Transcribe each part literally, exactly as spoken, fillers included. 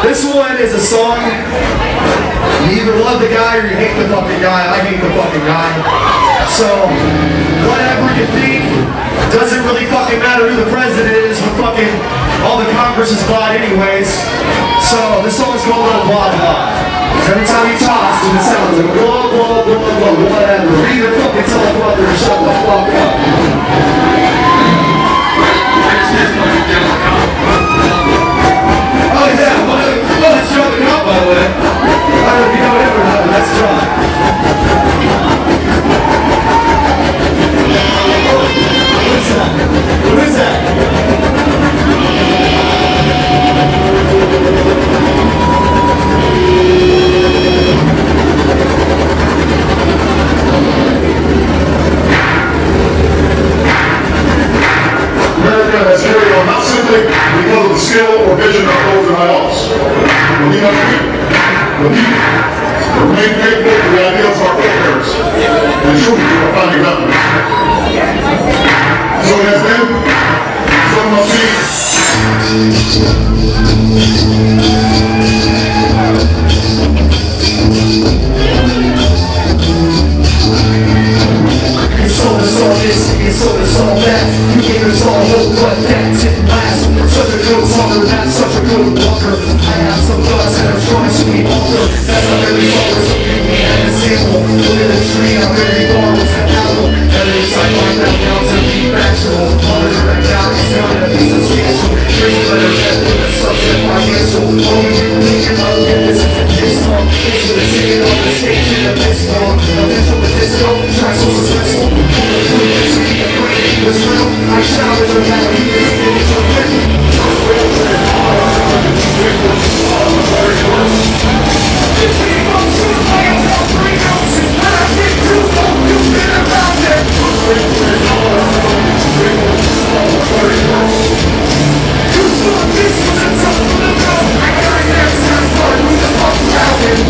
This one is a song. You either love the guy or you hate the fucking guy. I hate the fucking guy. So, whatever you think, doesn't really fucking matter who the president is, but fucking all the Congress is bought anyways. So, this song's called Oblahblah. Every time he talks, it sounds like blah, blah, blah, blah, whatever. Either fucking tell a brother to shut the fuck up. Oh yeah, well, let's draw the cop by the way. I don't know if you know it or not, but let's draw. What is that? What is that? America has carried on not simply because of the skill or vision of those in my office. But we must be the people who remain faithful to the ideals of our forebears and true to our founding documents. So it has been, so it must be. You sold us all this, you sold us all that. You gave us all hope, but that didn't last. Such a good talker, not such a good walker. I have some thoughts and I'm trying to be older. That's not really always something we had a sample. Look at the tree, I'm very far with an apple. Every time I back down to be bachelor. All the direct down, it's not a piece of substantial. Three letter head with a subject financial. Only thinking about this is a diss song. It's with a ticket on the stage in the best song. Official with disco, try so successful. Was real, I showered her back, it's a win. If we go to the fire, I'll bring ounces. When I get too low, you've been around it. You thought this was a tough one to go. I got it next time, but who the fuck around it?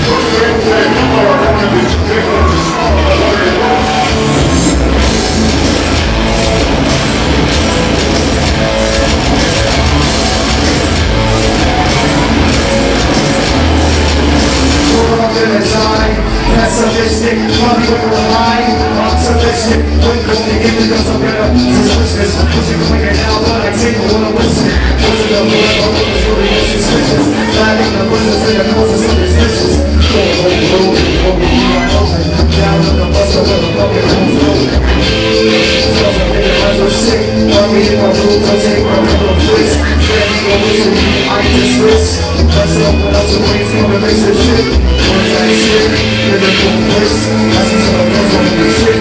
Pessimistic, probably when we're lying. Optimistic, when going in because I'm better. Suspicious, pushing quicker now, but I take a little listen. Wasn't the forever, but it's really suspicious. Flagging the business and the causes of this business. Going home, rolling, hoping you are open. Down on the bus, where the bucket home's rolling. Self a minute, as we're sick. I'm reading my rules, I take my regular place. Ready to listen, I just risk. That's up when I was waiting on the race of shit. Words I shit, lyrical bliss. I see some of those on the shit.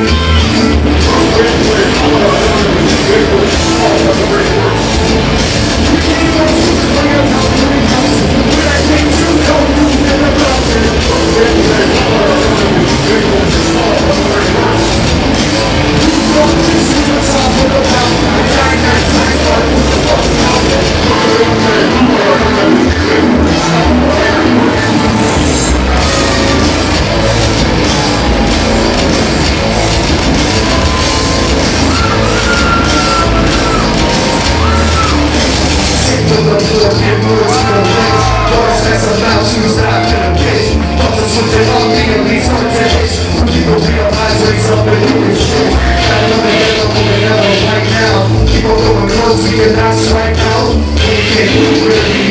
We came on to the fire, now three houses. When I came to, no room in the mountain. You brought this to the top of the mountain. I died that time, but who the fuck's mountain? Right now, people going close, we can ask right now. We can really